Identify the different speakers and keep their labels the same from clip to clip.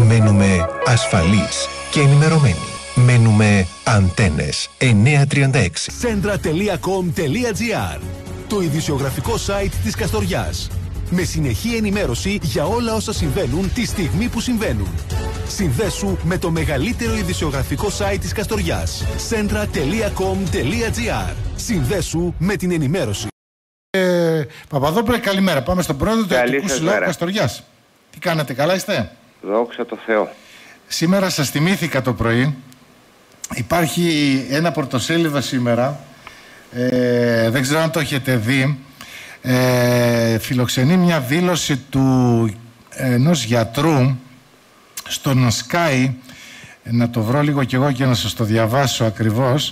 Speaker 1: Μένουμε ασφαλείς και ενημερωμένοι. Μένουμε Αντένες 936.
Speaker 2: Centra.com.gr, το ειδησιογραφικό site της Καστοριάς. Με συνεχή ενημέρωση για όλα όσα συμβαίνουν τη στιγμή που συμβαίνουν. Συνδέσου με το μεγαλύτερο ειδησιογραφικό site της Καστοριάς. Centra.com.gr. Συνδέσου με την ενημέρωση.
Speaker 3: Παπαδόπουλε, καλημέρα. Πάμε στον πρόεδρο του Εθνικού Συλλόγου Καστοριάς. Τι κάνετε, καλά είστε?
Speaker 4: Δόξα τω Θεώ.
Speaker 3: Σήμερα σας θυμήθηκα το πρωί. Υπάρχει ένα πρωτοσέλιδο σήμερα, δεν ξέρω αν το έχετε δει, φιλοξενεί μια δήλωση του ενός γιατρού στον Sky, να το βρω λίγο κι εγώ και να σας το διαβάσω ακριβώς.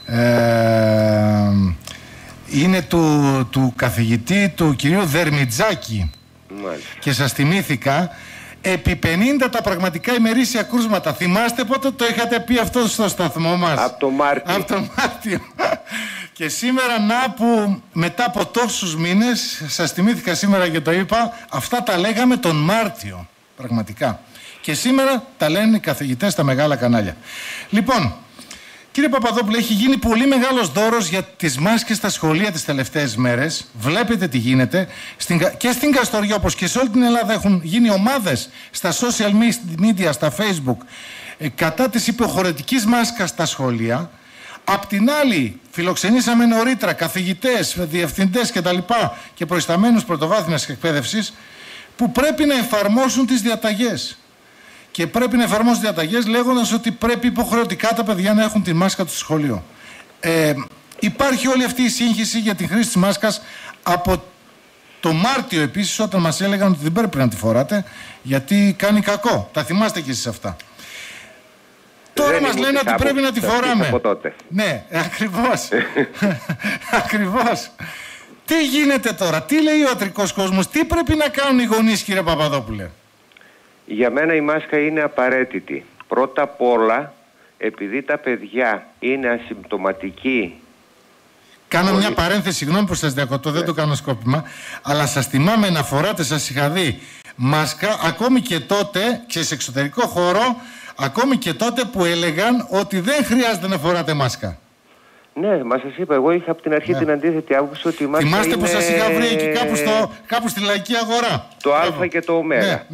Speaker 3: Είναι του καθηγητή του κυρίου Δερμιτζάκη.
Speaker 4: Μάλιστα.
Speaker 3: Και σας θυμήθηκα επί 50 τα πραγματικά ημερήσια κρούσματα. Θυμάστε πότε το είχατε πει αυτό στο σταθμό μας?
Speaker 4: Από το Μάρτιο.
Speaker 3: Από το Μάρτιο. Και σήμερα να που μετά από τόσους μήνες σας θυμήθηκα σήμερα και το είπα, αυτά τα λέγαμε τον Μάρτιο πραγματικά. Και σήμερα τα λένε οι καθηγητές στα μεγάλα κανάλια. Λοιπόν, κύριε Παπαδόπουλε, έχει γίνει πολύ μεγάλος δώρος για τις μάσκες στα σχολεία τις τελευταίες μέρες. Βλέπετε τι γίνεται. Και στην Καστοριά, όπως και σε όλη την Ελλάδα, έχουν γίνει ομάδες στα social media, στα Facebook, κατά της υποχρεωτικής μάσκας στα σχολεία. Απ' την άλλη, φιλοξενήσαμε νωρίτερα καθηγητές, διευθυντές κτλ. Και προϊσταμένους πρωτοβάθμιας εκπαίδευσης που πρέπει να εφαρμόσουν τις διαταγές. Και πρέπει να εφαρμόσουν διαταγές λέγοντας ότι πρέπει υποχρεωτικά τα παιδιά να έχουν τη μάσκα του στο σχολείο. Υπάρχει όλη αυτή η σύγχυση για τη χρήση της μάσκας από το Μάρτιο επίσης, όταν μας έλεγαν ότι δεν πρέπει να τη φοράτε γιατί κάνει κακό. Τα θυμάστε κι εσείς αυτά. Τώρα μας λένε ότι πρέπει να τη φοράμε.
Speaker 4: Από τότε.
Speaker 3: Ναι, ακριβώς. Ακριβώς. Τι γίνεται τώρα, τι λέει ο ιατρικός κόσμος, τι πρέπει να κάνουν οι γονείς, κύριε Παπαδόπουλε?
Speaker 4: Για μένα η μάσκα είναι απαραίτητη. Πρώτα απ' όλα, επειδή τα παιδιά είναι ασυμπτωματικοί.
Speaker 3: Κάνω μια παρένθεση, συγγνώμη που σας διακοτώ, δεν το κάνω σκόπιμα, αλλά σας θυμάμαι να φοράτε, σας είχα δει, μάσκα, ακόμη και τότε, και σε εξωτερικό χώρο, ακόμη και τότε που έλεγαν ότι δεν χρειάζεται να φοράτε μάσκα. Ναι,
Speaker 4: μα σας είπα, εγώ είχα από την αρχή την αντίθετη άποψη ότι η μάσκα.
Speaker 3: Θυμάστε
Speaker 4: είναι...
Speaker 3: που σας είχα βρει εκεί κάπου στη Λαϊκή Αγορά.
Speaker 4: Το Α και το Ω.
Speaker 3: Ναι.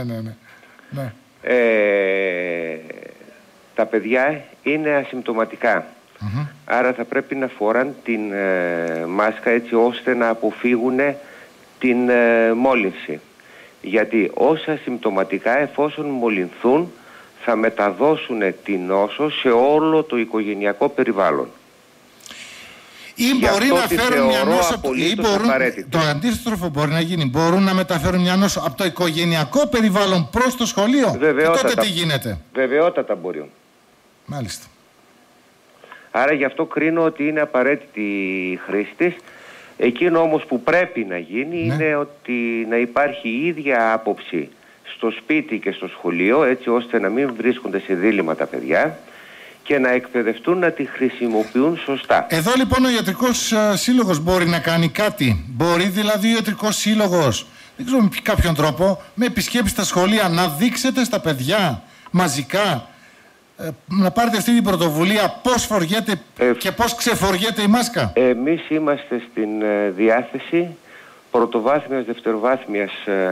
Speaker 4: Τα παιδιά είναι ασυμπτωματικά. Άρα θα πρέπει να φοράν την μάσκα έτσι ώστε να αποφύγουν την μόλυνση. Γιατί όσα ασυμπτωματικά, εφόσον μολυνθούν, θα μεταδώσουν την νόσο σε όλο το οικογενειακό περιβάλλον.
Speaker 3: Ή μπορεί να φέρουν μια νόσο, το αντίστροφο μπορεί να γίνει. Μπορούν να μεταφέρουν μια νόσο από το οικογενειακό περιβάλλον προς το σχολείο.
Speaker 4: Βεβαιότατα.
Speaker 3: Και τότε τι γίνεται?
Speaker 4: Βεβαιότατα μπορεί.
Speaker 3: Μάλιστα.
Speaker 4: Άρα γι' αυτό κρίνω ότι είναι απαραίτητη η χρήση της. Εκείνο όμως που πρέπει να γίνει είναι ότι να υπάρχει η ίδια άποψη στο σπίτι και στο σχολείο, έτσι ώστε να μην βρίσκονται σε δίλημμα τα παιδιά και να εκπαιδευτούν να τη χρησιμοποιούν σωστά. Εδώ
Speaker 3: λοιπόν ο Ιατρικός Σύλλογος μπορεί να κάνει κάτι. Μπορεί δηλαδή ο Ιατρικός Σύλλογος, δεν ξέρω με κάποιον τρόπο, με επισκέψεις στα σχολεία, να δείξετε στα παιδιά μαζικά, να πάρετε αυτή την πρωτοβουλία πώς φοριέται και πώς ξεφοριέται η μάσκα.
Speaker 4: Εμείς είμαστε στην διάθεση πρωτοβάθμιας, δευτεροβάθμιας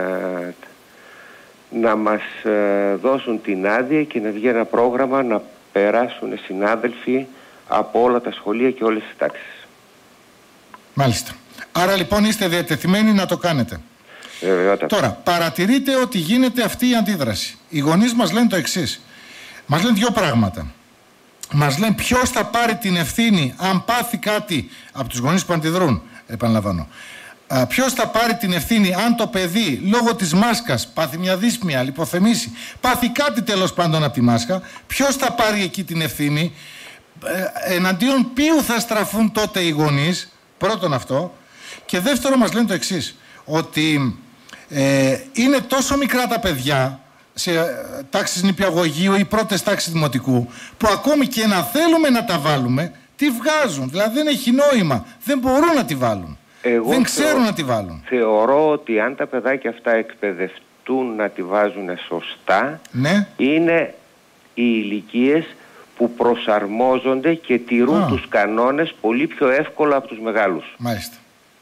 Speaker 4: να μας δώσουν την άδεια και να βγει ένα πρόγραμμα να περάσουν συνάδελφοι από όλα τα σχολεία και όλες τις τάξεις.
Speaker 3: Μάλιστα. Άρα λοιπόν είστε διατεθειμένοι να το κάνετε. Τώρα, παρατηρείτε ότι γίνεται αυτή η αντίδραση. Οι γονείς μας λένε το εξής. Μας λένε δύο πράγματα. Μας λένε ποιος θα πάρει την ευθύνη αν πάθει κάτι από τους γονείς που αντιδρούν, επαναλαμβάνω. Ποιος θα πάρει την ευθύνη αν το παιδί λόγω της μάσκας πάθει μια δύσπνοια, λιποθεμήσει, πάθει κάτι τέλος πάντων από τη μάσκα? Ποιος θα πάρει εκεί την ευθύνη? Εναντίον ποιου θα στραφούν τότε οι γονείς? Πρώτον αυτό. Και δεύτερο, μας λένε το εξής, ότι είναι τόσο μικρά τα παιδιά σε τάξεις νηπιαγωγείου ή πρώτες τάξεις δημοτικού, που ακόμη και να θέλουμε να τα βάλουμε, τι βγάζουν? Δηλαδή δεν έχει νόημα, δεν μπορούν να τη βάλουν. Δεν ξέρουν να τη βάλουν.
Speaker 4: Θεωρώ ότι αν τα παιδάκια αυτά εκπαιδευτούν προσπαθούν να τη βάζουν σωστά,
Speaker 3: Ναι.
Speaker 4: είναι οι ηλικίες που προσαρμόζονται και τηρούν τους κανόνες πολύ πιο εύκολα από τους μεγάλους.
Speaker 3: Μάλιστα.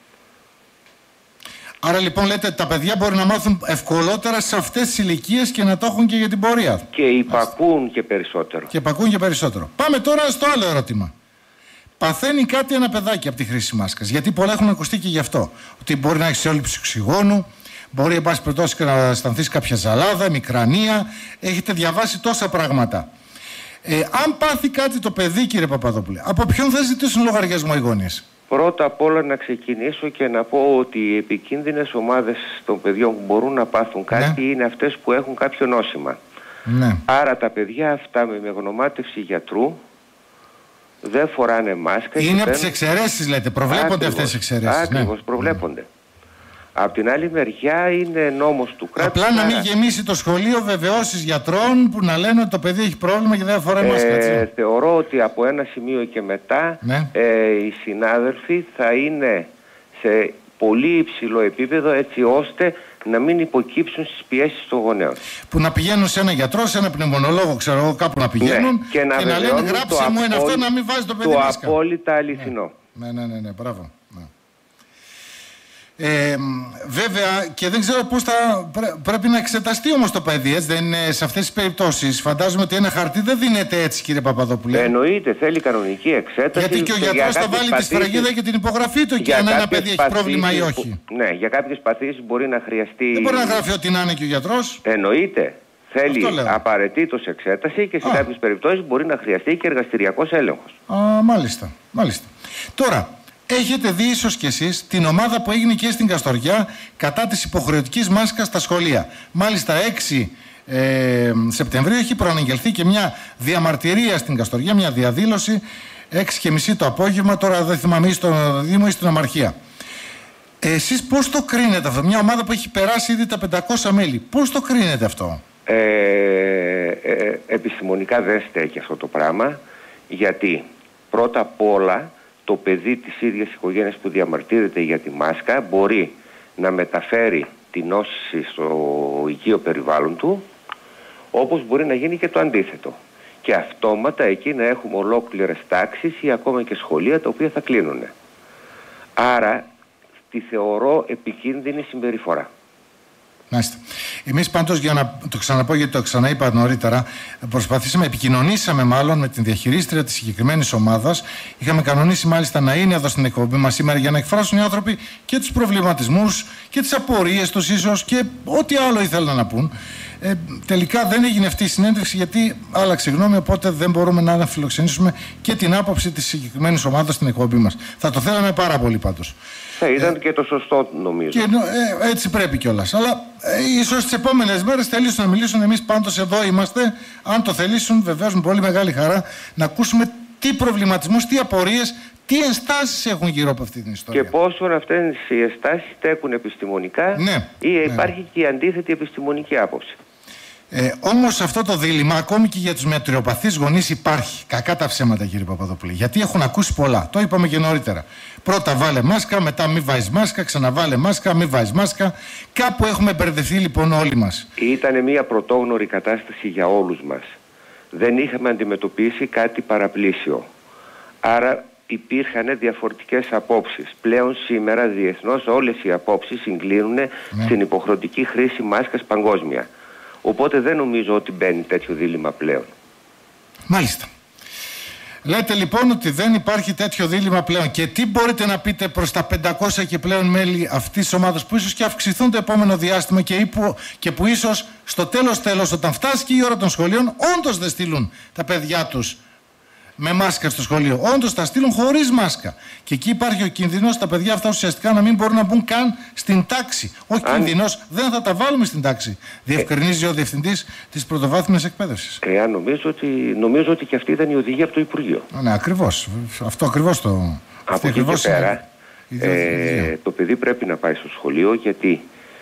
Speaker 3: Άρα λοιπόν λέτε τα παιδιά μπορεί να μάθουν ευκολότερα σε αυτές τις ηλικίες και να το έχουν και για την πορεία.
Speaker 4: Και υπακούν και περισσότερο.
Speaker 3: Και υπακούν και περισσότερο. Πάμε τώρα στο άλλο ερώτημα. Παθαίνει κάτι ένα παιδάκι από τη χρήση μάσκας? Γιατί πολλά έχουν ακουστεί και γι' αυτό. Ότι μπορεί να έχει έλλειψη οξυγόνου, μπορεί εν πάση περιπτώσει να αισθανθεί κάποια ζαλάδα, μικρανία. Έχετε διαβάσει τόσα πράγματα. Αν πάθει κάτι το παιδί, κύριε Παπαδόπουλε, από ποιον θα ζητήσουν λογαριασμό οι γονείς?
Speaker 4: Πρώτα απ' όλα να ξεκινήσω και να πω ότι οι επικίνδυνες ομάδες των παιδιών που μπορούν να πάθουν κάτι είναι αυτές που έχουν κάποιο νόσημα.
Speaker 3: Ναι.
Speaker 4: Άρα τα παιδιά αυτά με γνωμάτευση γιατρού δεν φοράνε μάσκα.
Speaker 3: Είναι από τις εξαιρέσεις, λέτε. Προβλέπονται αυτές οι εξαιρέσεις.
Speaker 4: Ακριβώς, προβλέπονται. Απ' την άλλη μεριά είναι νόμος του κράτους.
Speaker 3: Απλά να μην γεμίσει το σχολείο βεβαιώσεις γιατρών που να λένε ότι το παιδί έχει πρόβλημα και δεν φοράει μάσκα.
Speaker 4: Θεωρώ ότι από ένα σημείο και μετά οι συνάδελφοι θα είναι σε πολύ υψηλό επίπεδο, έτσι ώστε να μην υποκύψουν στις πιέσεις των γονέων.
Speaker 3: Που να πηγαίνουν σε ένα γιατρό, σε ένα πνευμονολόγο, ξέρω εγώ, κάπου να πηγαίνουν
Speaker 4: και να
Speaker 3: λένε γράψε μου είναι αυτό, να μην βάζει το παιδί μάσκα.
Speaker 4: Το απόλυτα αληθινό.
Speaker 3: Ναι, μπράβο. Βέβαια και δεν ξέρω πώς πρέπει να εξεταστεί όμως το παιδί, έτσι δεν είναι σε αυτές τις περιπτώσεις? Φαντάζομαι ότι ένα χαρτί δεν δίνεται έτσι, κύριε Παπαδόπουλε.
Speaker 4: Εννοείται, θέλει κανονική εξέταση.
Speaker 3: Γιατί και ο γιατρός θα βάλει τη σφραγίδα και την υπογραφή του και αν ένα παιδί έχει πρόβλημα ή όχι.
Speaker 4: Ναι, για κάποιες παθήσεις μπορεί να χρειαστεί.
Speaker 3: Δεν μπορεί να γράφει ό,τι να είναι και ο γιατρός.
Speaker 4: Εννοείται. Θέλει απαραίτητος εξέταση και σε κάποιες περιπτώσεις μπορεί να χρειαστεί και εργαστηριακός έλεγχος.
Speaker 3: Μάλιστα. Τώρα, έχετε δει ίσως κι εσείς την ομάδα που έγινε και στην Καστοριά κατά της υποχρεωτικής μάσκας στα σχολεία. Μάλιστα 6 Σεπτεμβρίου έχει προαναγγελθεί και μια διαμαρτυρία στην Καστοριά, μια διαδήλωση 6:30 το απόγευμα, τώρα δεν θυμάμαι ή στο Δήμο ή στην Ομαρχία. Εσείς πώς το κρίνετε αυτό? Μια ομάδα που έχει περάσει ήδη τα 500 μέλη. Πώς το κρίνετε αυτό?
Speaker 4: Επιστημονικά δεν στέκει αυτό το πράγμα, γιατί πρώτα απ' όλα το παιδί της ίδιας οικογένειας που διαμαρτύρεται για τη μάσκα μπορεί να μεταφέρει την νόση στο οικείο περιβάλλον του, όπως μπορεί να γίνει και το αντίθετο. Και αυτόματα εκεί να έχουμε ολόκληρες τάξεις ή ακόμα και σχολεία τα οποία θα κλείνουν. Άρα τη θεωρώ επικίνδυνη συμπεριφορά.
Speaker 3: Μάλιστα. Εμείς πάντως, για να το ξαναπώ γιατί το ξαναείπα νωρίτερα, επικοινωνήσαμε μάλλον με την διαχειρίστρια της συγκεκριμένης ομάδας. Είχαμε κανονίσει μάλιστα να είναι εδώ στην εκπομπή μας σήμερα για να εκφράσουν οι άνθρωποι και τους προβληματισμούς και τις απορίες τους ίσως και ό,τι άλλο ήθελαν να πούν. Τελικά δεν έγινε αυτή η συνέντευξη γιατί άλλαξε γνώμη, οπότε δεν μπορούμε να φιλοξενήσουμε και την άποψη της συγκεκριμένης ομάδας στην εκπομπή μας. Θα το θέλαμε πάρα πολύ πάντως.
Speaker 4: Θα ήταν και το σωστό, νομίζω.
Speaker 3: Και, έτσι πρέπει κιόλας. Αλλά ίσως τις επόμενες μέρες θελήσουν να μιλήσουν. Εμείς πάντως εδώ είμαστε. Αν το θελήσουν, βεβαίως με πολύ μεγάλη χαρά να ακούσουμε τι προβληματισμούς, τι απορίες, τι ενστάσεις έχουν γύρω από αυτή την ιστορία.
Speaker 4: Και πόσο αυτές οι ενστάσεις στέκουν επιστημονικά ή υπάρχει και η αντίθετη επιστημονική άποψη.
Speaker 3: Όμως αυτό το δίλημμα ακόμη και για τους μετριοπαθείς γονείς υπάρχει. Κακά τα ψέματα, κύριε Παπαδόπουλε. Γιατί έχουν ακούσει πολλά. Το είπαμε και νωρίτερα. Πρώτα βάλε μάσκα, μετά μη βάζεις μάσκα, ξαναβάλε μάσκα, μη βάζεις μάσκα. Κάπου έχουμε μπερδευτεί λοιπόν όλοι μας.
Speaker 4: Ήταν μια πρωτόγνωρη κατάσταση για όλους μας. Δεν είχαμε αντιμετωπίσει κάτι παραπλήσιο. Άρα υπήρχαν διαφορετικές απόψεις. Πλέον σήμερα διεθνώς όλες οι απόψεις συγκλίνουν στην υποχρεωτική χρήση μάσκας παγκόσμια. Οπότε δεν νομίζω ότι μπαίνει τέτοιο δίλημμα πλέον.
Speaker 3: Μάλιστα. Λέτε λοιπόν ότι δεν υπάρχει τέτοιο δίλημμα πλέον. Και τι μπορείτε να πείτε προς τα 500 και πλέον μέλη αυτής της ομάδας που ίσως και αυξηθούν το επόμενο διάστημα και που ίσως στο τέλος όταν φτάσει και η ώρα των σχολείων όντως δεν στείλουν τα παιδιά τους με μάσκα στο σχολείο. Όντως τα στείλουν χωρίς μάσκα. Και εκεί υπάρχει ο κίνδυνος τα παιδιά αυτά ουσιαστικά να μην μπορούν να μπουν καν στην τάξη. Ο κίνδυνος δεν θα τα βάλουμε στην τάξη. Διευκρινίζει ο διευθυντής της πρωτοβάθμιας εκπαίδευσης.
Speaker 4: Νομίζω ότι και αυτή ήταν η οδηγία από το Υπουργείο.
Speaker 3: Ναι, ακριβώς. Αυτό ακριβώς το.
Speaker 4: Από εκεί και πέρα το παιδί πρέπει να πάει στο σχολείο, γιατί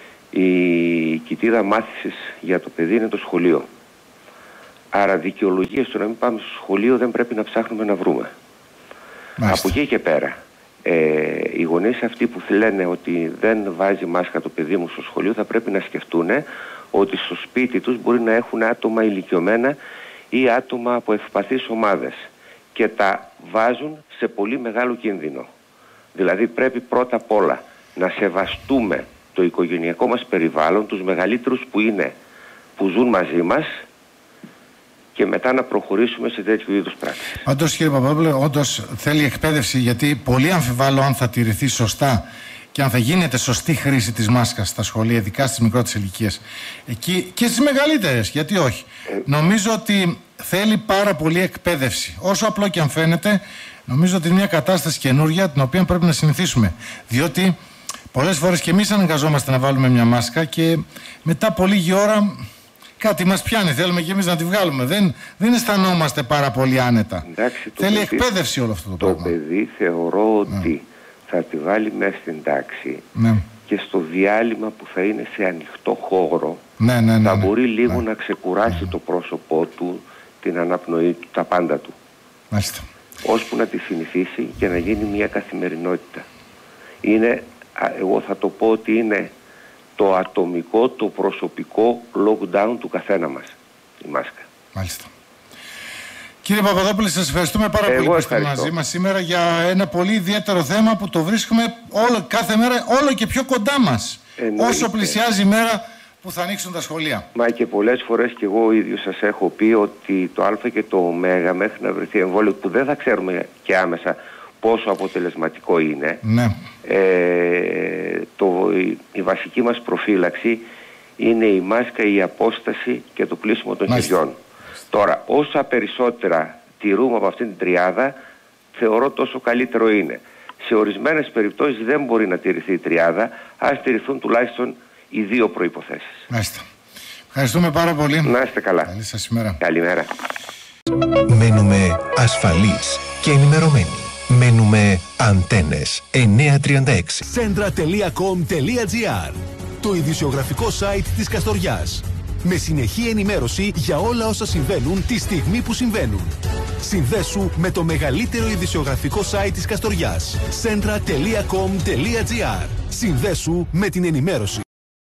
Speaker 4: η κοιτίδα μάθησης για το παιδί είναι το σχολείο. Άρα δικαιολογίες στο να μην πάμε στο σχολείο δεν πρέπει να ψάχνουμε να βρούμε.
Speaker 3: Μάλιστα.
Speaker 4: Από εκεί και πέρα, Οι γονείς αυτοί που λένε ότι δεν βάζει μάσκα το παιδί μου στο σχολείο θα πρέπει να σκεφτούν ότι στο σπίτι τους μπορεί να έχουν άτομα ηλικιωμένα ή άτομα από ευπαθείς ομάδες και τα βάζουν σε πολύ μεγάλο κίνδυνο. Δηλαδή πρέπει πρώτα απ' όλα να σεβαστούμε το οικογενειακό μας περιβάλλον, τους μεγαλύτερους που ζουν μαζί μας, και μετά να προχωρήσουμε σε τέτοιου είδους πράξεις.
Speaker 3: Όντως, κύριε Παπαδόπουλε, όντως θέλει εκπαίδευση, γιατί πολύ αμφιβάλλω αν θα τηρηθεί σωστά και αν θα γίνεται σωστή χρήση της μάσκας στα σχολεία, ειδικά στις μικρότερες ηλικίες. Εκεί και στις μεγαλύτερες, γιατί όχι. Νομίζω ότι θέλει πάρα πολύ εκπαίδευση. Όσο απλό και αν φαίνεται, νομίζω ότι είναι μια κατάσταση καινούργια την οποία πρέπει να συνηθίσουμε. Διότι πολλές φορές και εμείς αναγκαζόμαστε να βάλουμε μια μάσκα και μετά από λίγη ώρα κάτι μας πιάνει. Θέλουμε και εμείς να τη βγάλουμε. Δεν αισθανόμαστε πάρα πολύ άνετα.
Speaker 4: Εντάξει,
Speaker 3: θέλει εκπαίδευση όλο αυτό το πράγμα.
Speaker 4: Το παιδί θεωρώ ότι θα τη βάλει μέσα στην τάξη και στο διάλειμμα που θα είναι σε ανοιχτό χώρο θα μπορεί λίγο να ξεκουράσει το πρόσωπό του, την αναπνοή του, τα πάντα του.
Speaker 3: Μάλιστα.
Speaker 4: Ώσπου να τη συνηθίσει και να γίνει μια καθημερινότητα. Είναι, εγώ θα το πω ότι είναι το ατομικό, το προσωπικό lockdown του καθένα μας, η μάσκα.
Speaker 3: Μάλιστα. Κύριε Παπαδόπουλε, σας ευχαριστούμε πάρα πολύ που είστε μαζί μας σήμερα για ένα πολύ ιδιαίτερο θέμα που το βρίσκουμε κάθε μέρα όλο και πιο κοντά μας. Όσο πλησιάζει η μέρα που θα ανοίξουν τα σχολεία.
Speaker 4: Μα και πολλές φορές και εγώ ίδιος σας έχω πει ότι το Α και το Ω μέχρι να βρεθεί εμβόλιο, που δεν θα ξέρουμε και άμεσα πόσο αποτελεσματικό είναι, η βασική μας προφύλαξη είναι η μάσκα, η απόσταση και το πλύσιμο των χεριών. Τώρα, όσα περισσότερα τηρούμε από αυτήν την τριάδα, θεωρώ τόσο καλύτερο είναι. Σε ορισμένες περιπτώσεις δεν μπορεί να τηρηθεί η τριάδα, ας τηρηθούν τουλάχιστον οι δύο προϋποθέσεις.
Speaker 3: Μάλιστα. Ευχαριστούμε πάρα πολύ.
Speaker 4: Να είστε καλά.
Speaker 3: Καλή σας ημέρα.
Speaker 4: Καλημέρα.
Speaker 1: Μένουμε ασφαλείς και ενημερωμένοι. Μένουμε Αντένες 936.
Speaker 2: Centra.com.gr, το ειδησιογραφικό site της Καστοριάς. Με συνεχή ενημέρωση για όλα όσα συμβαίνουν τη στιγμή που συμβαίνουν. Συνδέσου με το μεγαλύτερο ειδησιογραφικό site της Καστοριάς. Centra.com.gr. Συνδέσου με την ενημέρωση.